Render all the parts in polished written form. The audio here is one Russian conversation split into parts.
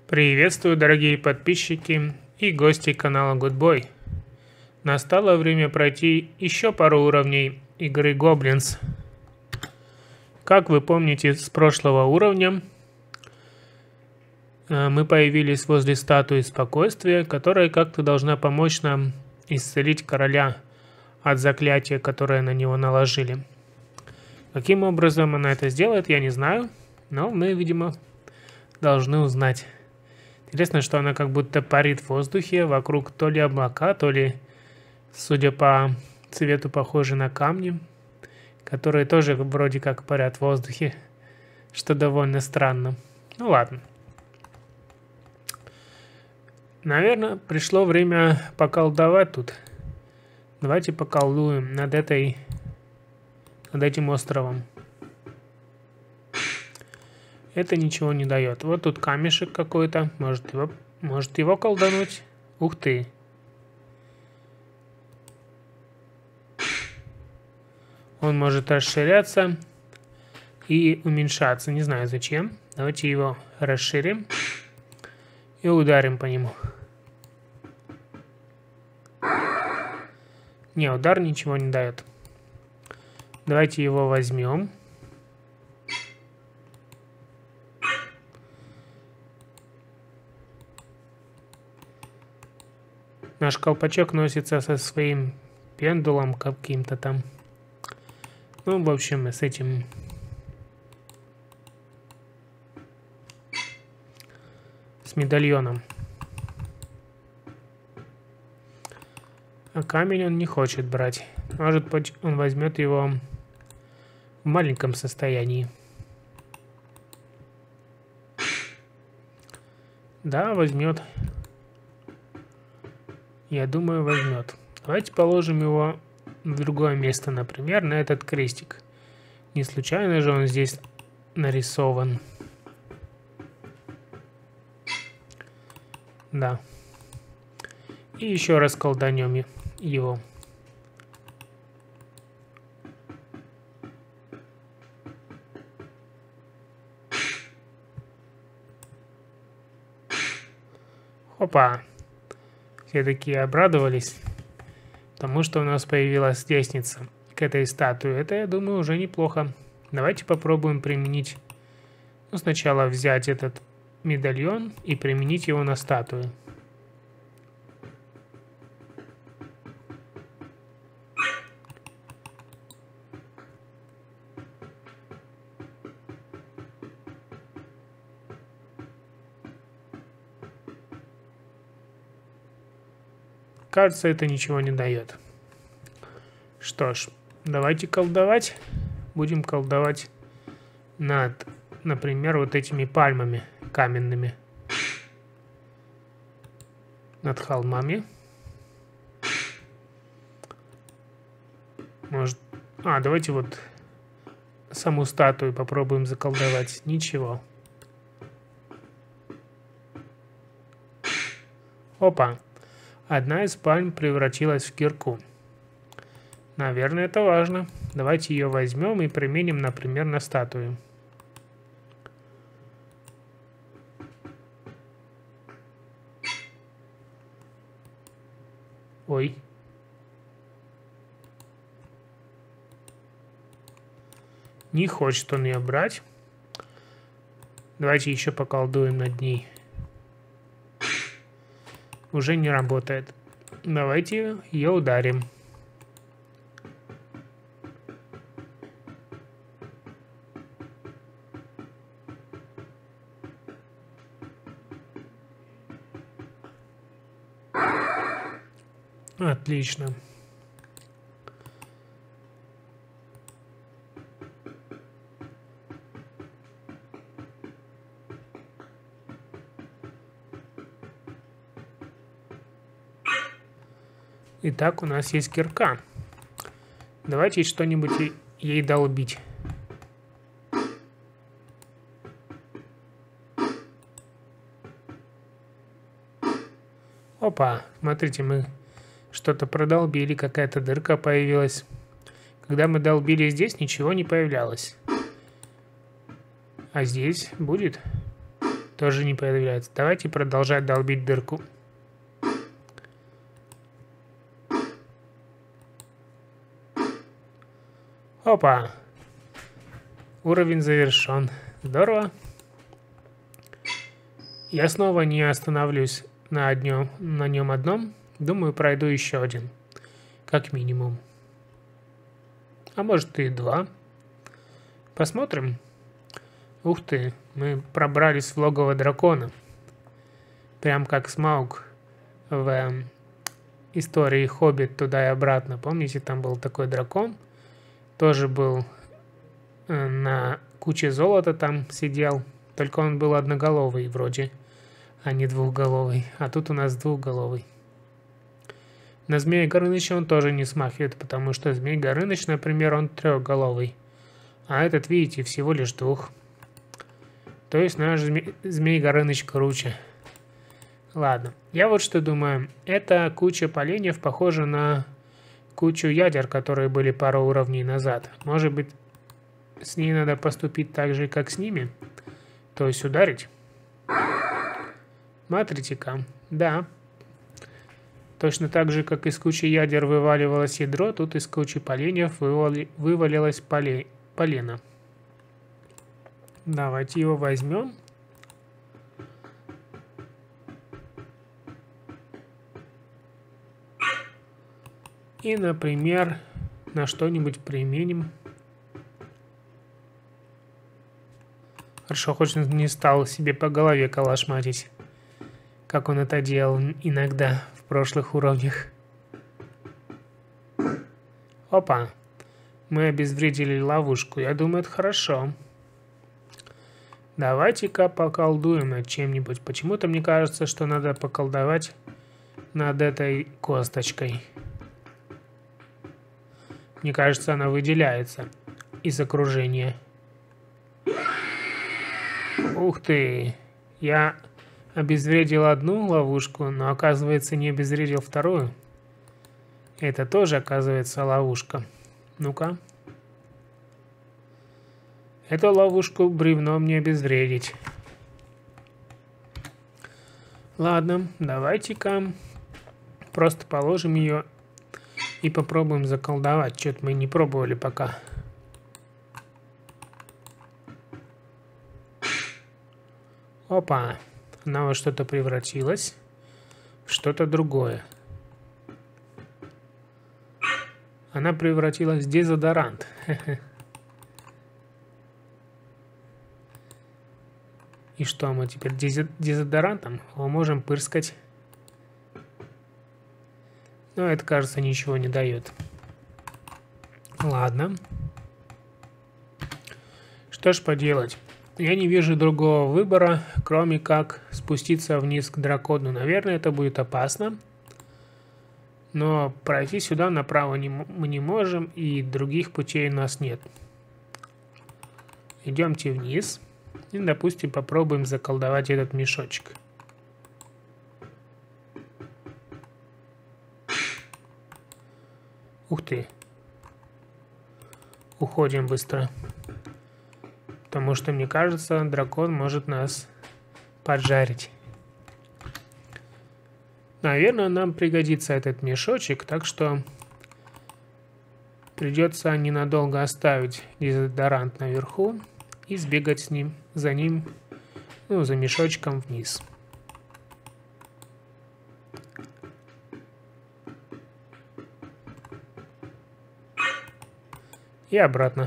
Приветствую, дорогие подписчики и гости канала Goodboy. Настало время пройти еще пару уровней игры Goblins. Как вы помните с прошлого уровня, мы появились возле статуи спокойствия, которая как-то должна помочь нам исцелить короля от заклятия, которое на него наложили. Каким образом она это сделает, я не знаю, но мы, видимо, должны узнать. Интересно, что она как будто парит в воздухе, вокруг то ли облака, то ли, судя по цвету, похожи на камни, которые тоже вроде как парят в воздухе, что довольно странно. Ну ладно. Наверное, пришло время поколдовать тут. Давайте поколдуем над этим островом. Это ничего не дает. Вот тут камешек какой-то. Может его колдануть? Ух ты. Он может расширяться и уменьшаться. Не знаю зачем. Давайте его расширим и ударим по нему. Не, удар ничего не дает. Давайте его возьмем. Наш колпачок носится со своим пендулом каким-то там. Ну, в общем, с этим... С медальоном. А камень он не хочет брать. Может быть, он возьмет его в маленьком состоянии. Да, возьмет. Я думаю, возьмет. Давайте положим его в другое место, например, на этот крестик. Не случайно же он здесь нарисован. Да. И еще раз колданем его. Опа. Все такие обрадовались, потому что у нас появилась лестница к этой статуе. Это, я думаю, уже неплохо. Давайте попробуем применить... Ну, сначала взять этот медальон и применить его на статую. Кажется, это ничего не дает. Что ж, давайте колдовать. Будем колдовать над, например, вот этими пальмами каменными. Над холмами. Может... давайте вот саму статую попробуем заколдовать. Ничего. Опа. Одна из пальм превратилась в кирку. Наверное, это важно. Давайте ее возьмем и применим, например, на статую. Ой. Не хочет он ее брать. Давайте еще поколдуем над ней. Уже не работает. Давайте ее ударим. Отлично. Итак, у нас есть кирка. Давайте что-нибудь ей долбить. Опа, смотрите, мы что-то продолбили, какая-то дырка появилась. Когда мы долбили здесь, ничего не появлялось. А здесь будет? Тоже не появляется. Давайте продолжать долбить дырку. Опа! Уровень завершен. Здорово. Я снова не остановлюсь на нем одном. Думаю, пройду еще один. Как минимум. А может и 2. Посмотрим. Ух ты, мы пробрались в логово дракона. Прям как Смауг в истории «Хоббит» туда и обратно. Помните, там был такой дракон? Тоже был на куче золота там сидел. Только он был одноголовый вроде, а не двухголовый. А тут у нас двухголовый. На Змея Горыныча он тоже не смахивает, потому что Змей Горыныч, например, он трехголовый. А этот, видите, всего лишь двух. То есть наш Змей Горыныч круче. Ладно, я вот что думаю. Эта куча поленьев похожа на кучу ядер, которые были пару уровней назад. Может быть, с ней надо поступить так же, как с ними? То есть ударить? Смотрите-ка. Да. Точно так же, как из кучи ядер вываливалось ядро, тут из кучи поленьев вывалилось полено. Давайте его возьмем. И, например, на что-нибудь применим. Хорошо, хоть он не стал себе по голове калашматить, как он это делал иногда в прошлых уровнях. Опа! Мы обезвредили ловушку. Я думаю, это хорошо. Давайте-ка поколдуем над чем-нибудь. Почему-то мне кажется, что надо поколдовать над этой косточкой. Мне кажется, она выделяется из окружения. Ух ты! Я обезвредил одну ловушку, но, оказывается, не обезвредил вторую. Это тоже, оказывается, ловушка. Ну-ка. Эту ловушку бревном не обезвредить. Ладно, давайте-ка просто положим ее и попробуем заколдовать. Что-то мы не пробовали пока. Опа, она во что-то превратилась. В что-то другое. Она превратилась в дезодорант. И что, мы теперь дезодорантом можем пырскать? Но это, кажется, ничего не дает. Ладно. Что ж поделать? Я не вижу другого выбора, кроме как спуститься вниз к дракону. Наверное, это будет опасно. Но пройти сюда направо мы не можем, и других путей у нас нет. Идемте вниз. И, допустим, попробуем заколдовать этот мешочек. Ух ты. Уходим быстро. Потому что, мне кажется, дракон может нас поджарить. Наверное, нам пригодится этот мешочек, так что придется ненадолго оставить дезодорант наверху и сбегать с ним, за мешочком вниз. И обратно.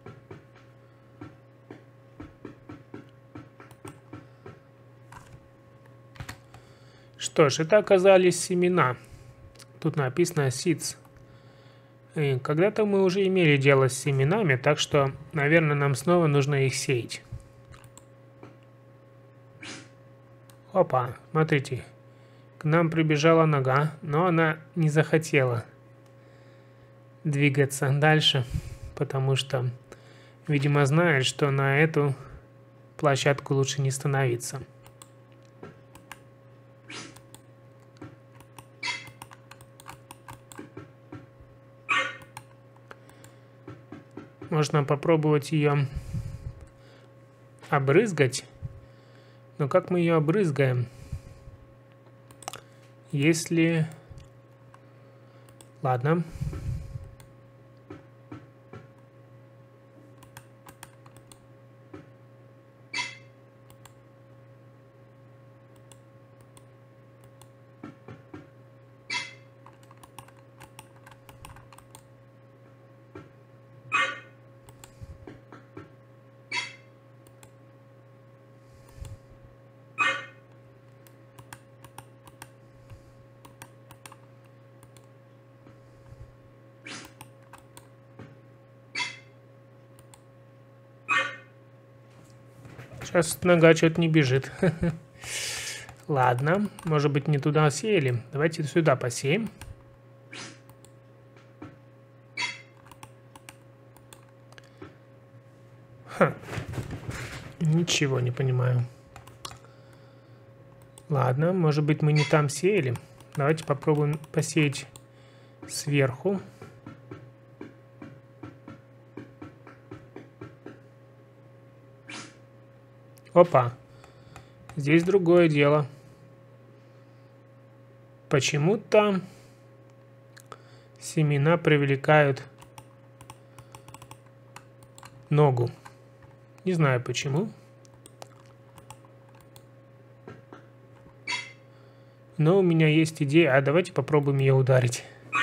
Что ж, это оказались семена. Тут написано seeds. Когда-то мы уже имели дело с семенами, так что, наверное, нам снова нужно их сеять. Опа, смотрите. К нам прибежала нога, но она не захотела двигаться дальше, потому что, видимо, знает, что на эту площадку лучше не становиться. Можно попробовать ее обрызгать, Но как мы ее обрызгаем? Если... Ладно. Сейчас нога что-то не бежит. Ладно, может быть, не туда сеяли. Давайте сюда посеем. Ничего не понимаю. Ладно, может быть, мы не там сеяли. Давайте попробуем посеять сверху. Опа, здесь другое дело. Почему-то семена привлекают ногу. Не знаю почему. Но у меня есть идея. А давайте попробуем ее ударить.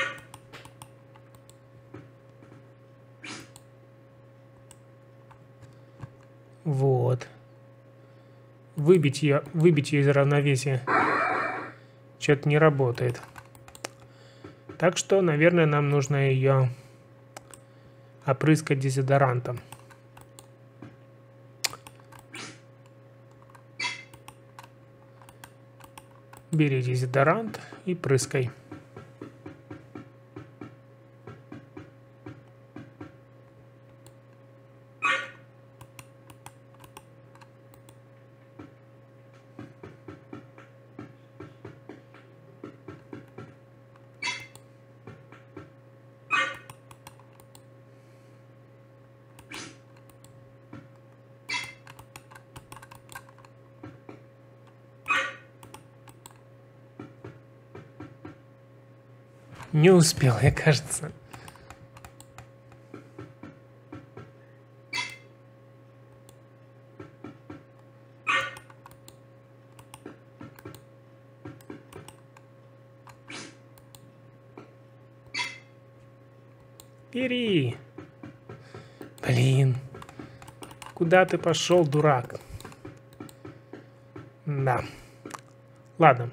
Вот. Выбить ее из равновесия. Что-то не работает. Так что, наверное, нам нужно ее опрыскать дезодорантом. Бери дезодорант и прыскай. Не успел, я, кажется. Бери. Блин. Куда ты пошел, дурак? Да. Ладно.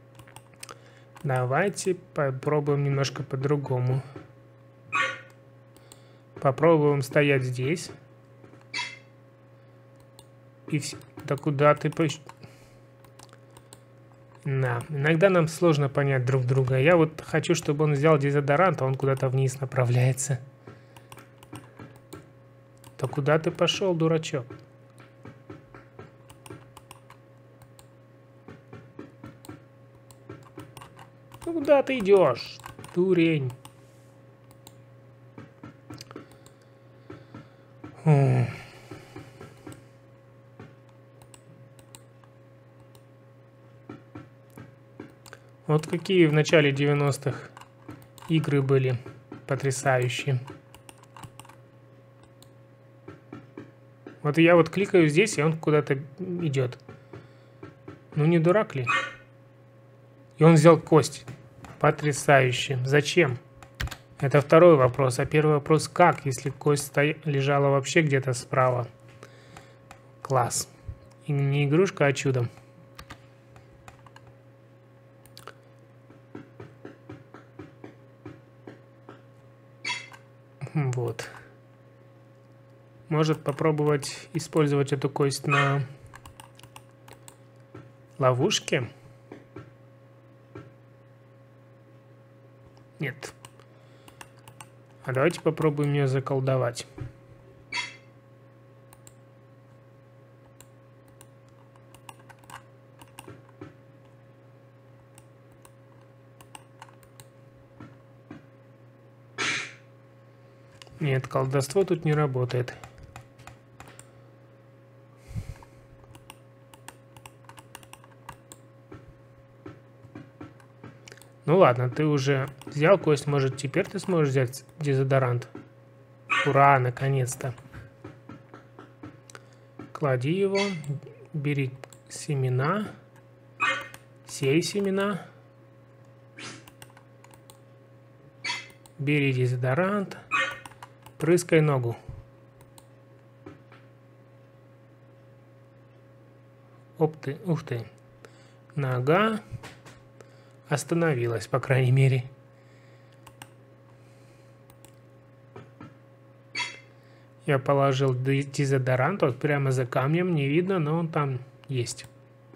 Давайте попробуем немножко по-другому. Попробуем стоять здесь. И все. Да куда ты пошел? Да. Иногда нам сложно понять друг друга. Я вот хочу, чтобы он взял дезодорант, а он куда-то вниз направляется. Да куда ты пошел, дурачок? Ну куда ты идешь, дурень? Вот какие в начале 90-х игры были потрясающие. Вот я вот кликаю здесь, и он куда-то идет. Ну не дурак ли? И он взял кость. Потрясающе. Зачем? Это второй вопрос. А первый вопрос, как, если кость лежала вообще где-то справа? Класс. И не игрушка, а чудо. Вот. Может попробовать использовать эту кость на ловушке? Нет. А давайте попробуем ее заколдовать. Нет, колдовство тут не работает. Ну ладно, ты уже взял кость, может теперь ты сможешь взять дезодорант? Ура, наконец-то. Клади его, бери семена, сей семена, бери дезодорант, прыскай ногу. Оп ты, ух ты. Нога остановилась, по крайней мере. Я положил дезодорант, вот прямо за камнем, не видно, но он там есть.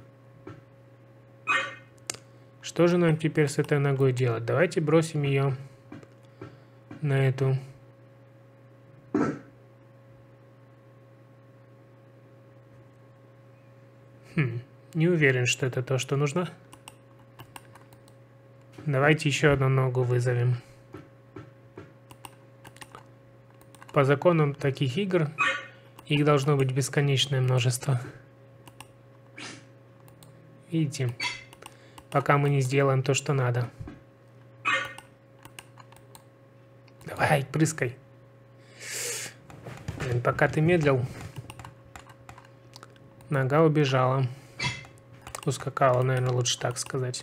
Что же нам теперь с этой ногой делать? Давайте бросим ее на эту. Не уверен, что это то, что нужно. Давайте еще одну ногу вызовем. По законам таких игр их должно быть бесконечное множество. Видите? Пока мы не сделаем то, что надо. Давай, прыскай. Блин, пока ты медлил, нога убежала. Ускакала, наверное, лучше так сказать.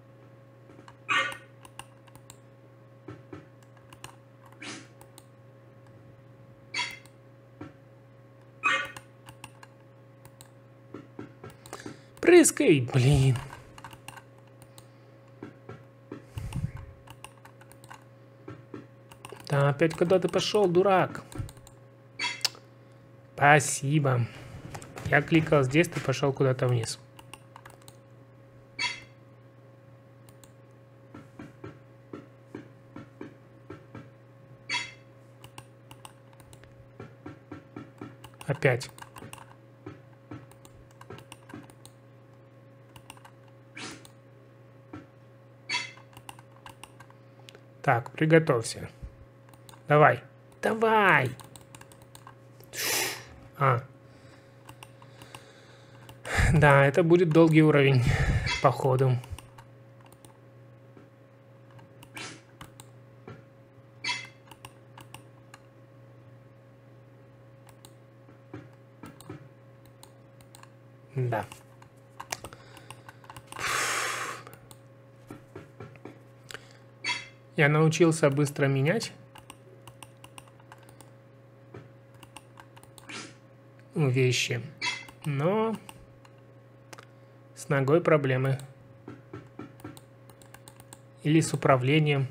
Прыскай, блин. Да, опять куда ты пошел, дурак? Спасибо. Я кликал здесь, ты пошел куда-то вниз. Опять. Так, приготовься. Давай. Давай. Да, это будет долгий уровень, походу. Да. Я научился быстро менять вещи, но с ногой проблемы. Или с управлением.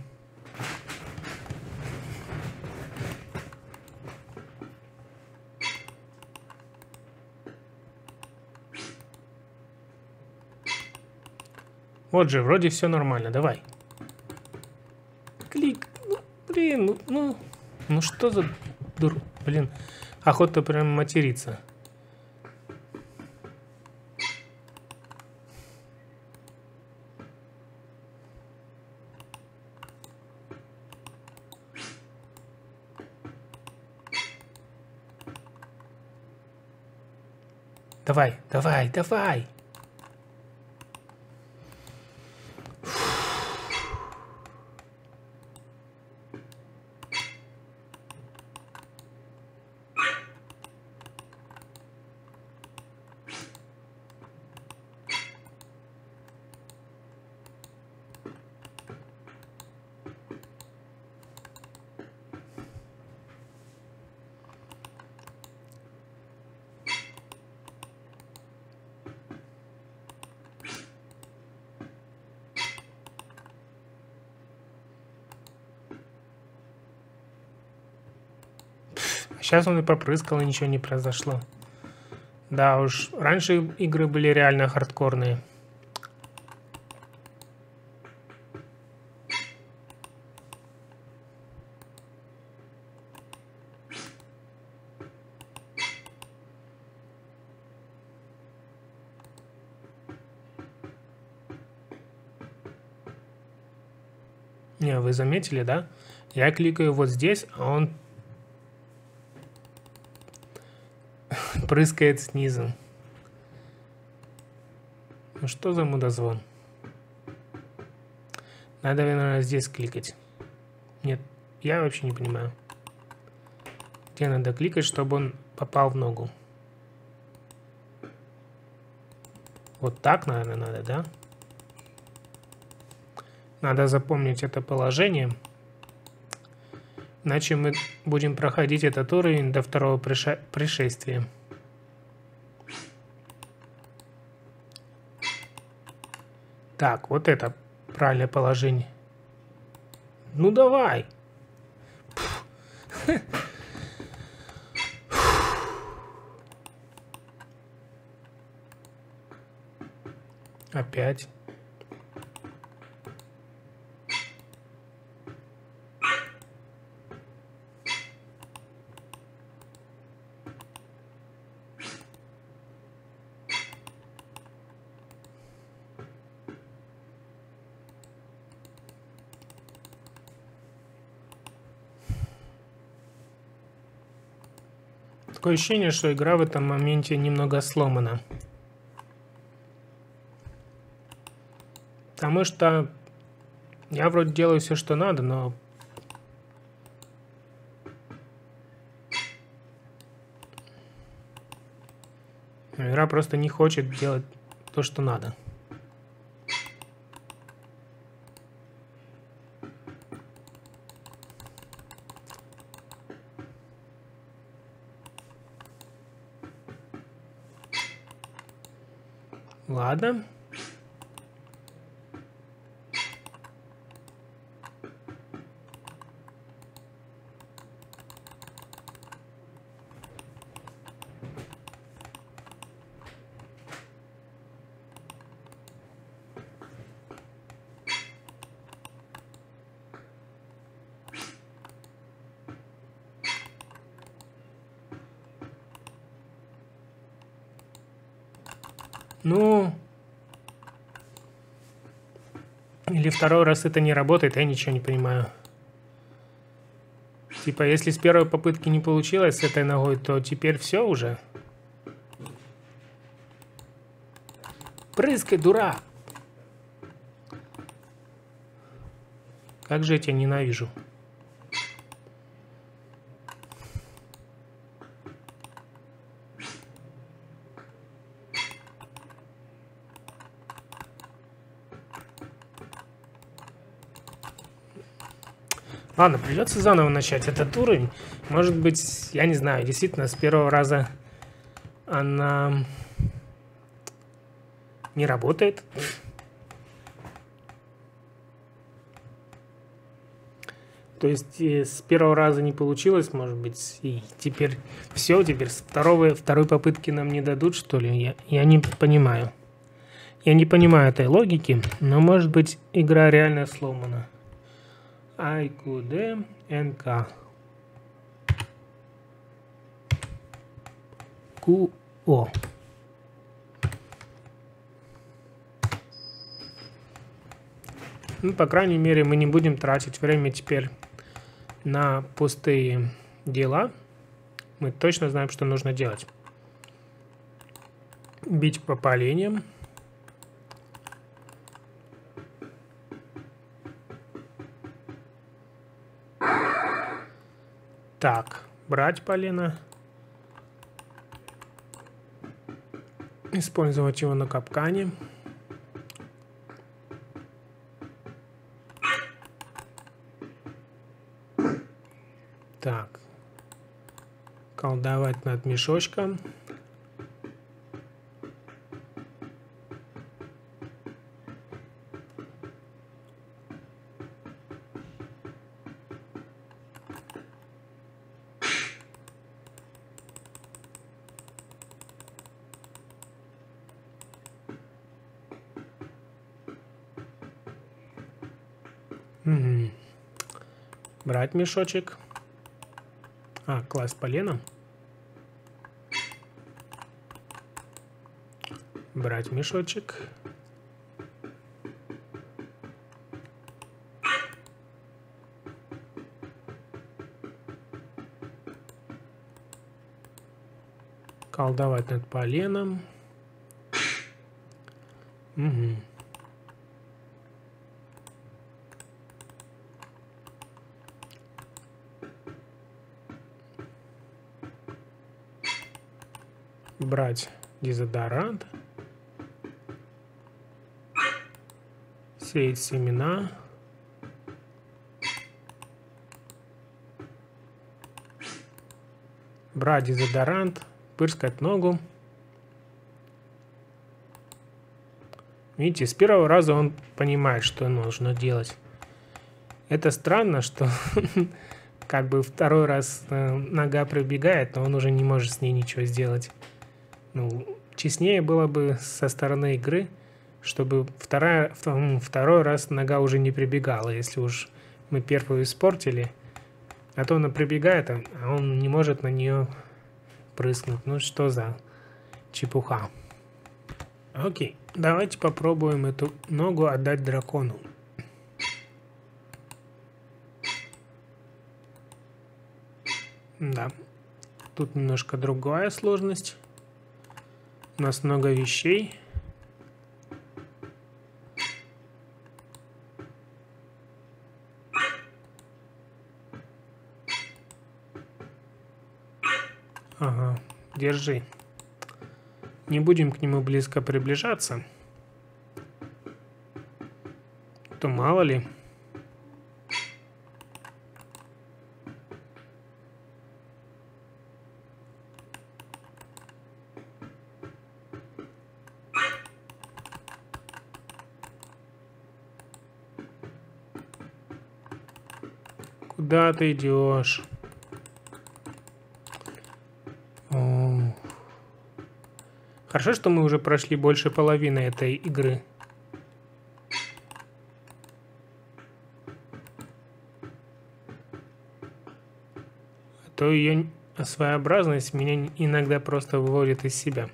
Вот же, вроде все нормально, давай. Клик. Ну, блин, ну что за блин, охота прям материться. Давай, давай, давай. Сейчас он и попрыскал, и ничего не произошло. Да уж, раньше игры были реально хардкорные. Не, вы заметили, да? Я кликаю вот здесь, а он прыскает снизу. Ну что за мудозвон? Надо, наверное, здесь кликать. Нет, я вообще не понимаю. Где надо кликать, чтобы он попал в ногу? Вот так, наверное, надо, да? Надо запомнить это положение. Иначе мы будем проходить этот уровень до второго пришествия. Так, вот это правильное положение. Ну давай. Опять. Такое ощущение, что игра в этом моменте немного сломана. Потому что я вроде делаю все, что надо, но... Игра просто не хочет делать то, что надо. Ладно. Ну... Или второй раз это не работает, я ничего не понимаю. Типа, если с первой попытки не получилось с этой ногой, то теперь все уже. Прыскай, дурак! Как же я тебя ненавижу. Ладно, придется заново начать этот уровень. Может быть, я не знаю, действительно, с первого раза она не работает. То есть с первого раза не получилось, может быть, и теперь все, теперь с второй попытки нам не дадут, что ли? Я не понимаю. Я не понимаю этой логики, но может быть игра реально сломана. IQD NK QO. Ну, по крайней мере, мы не будем тратить время теперь на пустые дела. Мы точно знаем, что нужно делать. Бить по поленьям. Так, брать полено. Использовать его на капкане. Так. Колдовать над мешочком. Угу. Брать мешочек. Класть полено. Брать мешочек. Колдовать над поленом. Угу. брать дезодорант, сеять семена, брать дезодорант, пырскать ногу. Видите, с первого раза он понимает, что нужно делать. Это странно, что как бы второй раз нога пробегает, но он уже не может с ней ничего сделать. Ну, честнее было бы со стороны игры, чтобы второй раз нога уже не прибегала, если уж мы первую испортили. А то она прибегает, а он не может на нее прыснуть. Ну что за чепуха. Окей, давайте попробуем эту ногу отдать дракону. Да, тут немножко другая сложность. У нас много вещей. Ага, держи. Не будем к нему близко приближаться. То мало ли. Куда ты идешь? Хорошо, что мы уже прошли больше половины этой игры. А то ее своеобразность меня иногда просто выводит из себя.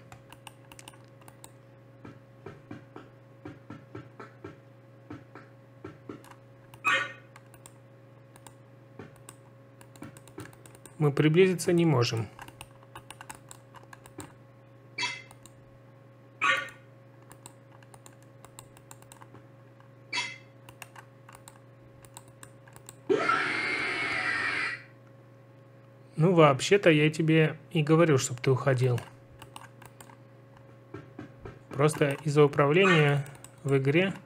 Мы приблизиться не можем. Ну, вообще-то я тебе и говорю, чтобы ты уходил. Просто из-за управления в игре,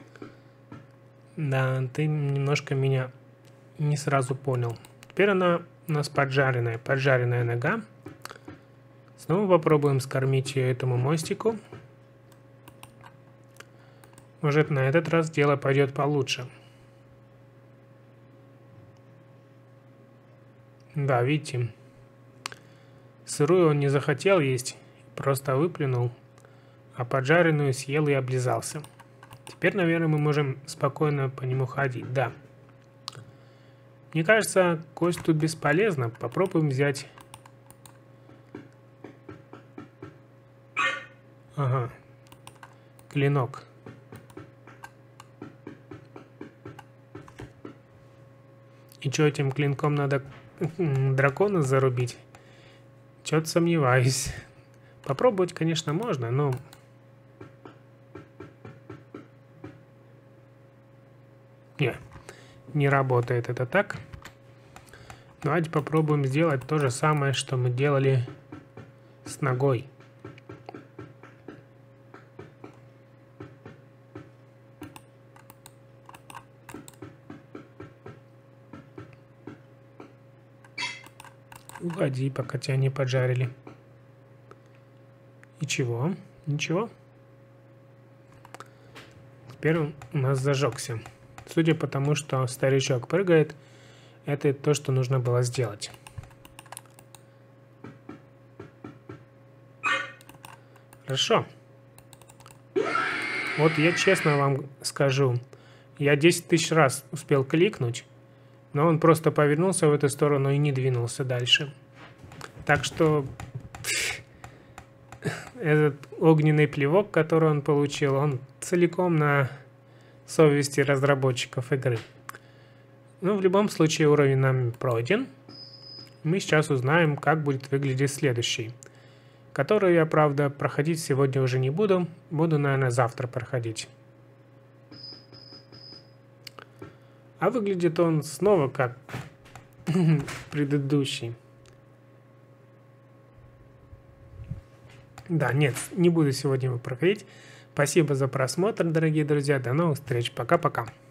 да, ты немножко меня не сразу понял. Теперь она у нас поджаренная нога. Снова попробуем скормить ее этому мостику. Может, на этот раз дело пойдет получше. Да, видите, сырую он не захотел есть, просто выплюнул, а поджаренную съел и облизался. Теперь, наверное, мы можем спокойно по нему ходить, да. Мне кажется, кость тут бесполезна. Попробуем взять... Ага, клинок. И что, этим клинком надо дракона зарубить? Чё-то сомневаюсь. Попробовать, конечно, можно, но... Не работает это так. Давайте попробуем сделать то же самое, что мы делали с ногой. Уходи, пока тебя не поджарили. И чего? Ничего. Теперь он у нас зажегся. Судя по тому, что старичок прыгает, это то, что нужно было сделать. Хорошо. Вот я честно вам скажу, я 10 тысяч раз успел кликнуть, но он просто повернулся в эту сторону и не двинулся дальше. Так что этот огненный плевок, который он получил, он целиком на совести разработчиков игры. Но в любом случае уровень нам пройден. Мы сейчас узнаем, как будет выглядеть следующий, который я, правда, проходить сегодня уже не буду. Буду, наверное, завтра проходить. А выглядит он снова как предыдущий. Да, нет, не буду сегодня его проходить. Спасибо за просмотр, дорогие друзья. До новых встреч. Пока-пока.